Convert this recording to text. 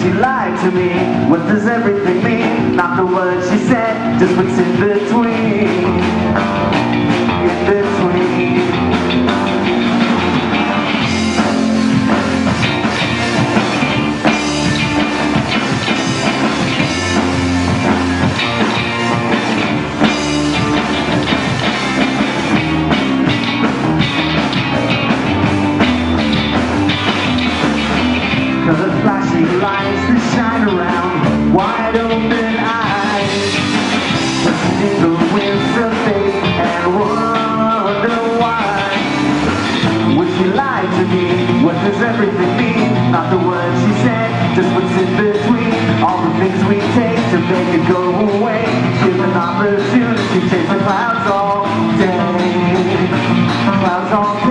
she lied to me. What does everything mean? Not the words she said, just what's in between. In between. The flashing lights that shine around wide open eyes, listening to the winds of fate and wonder why. Would she lie to me? What does everything mean? Not the words she said, just what's in between. All the things we take to make it go away. Give an opportunity, chase the clouds all day. Clouds all day.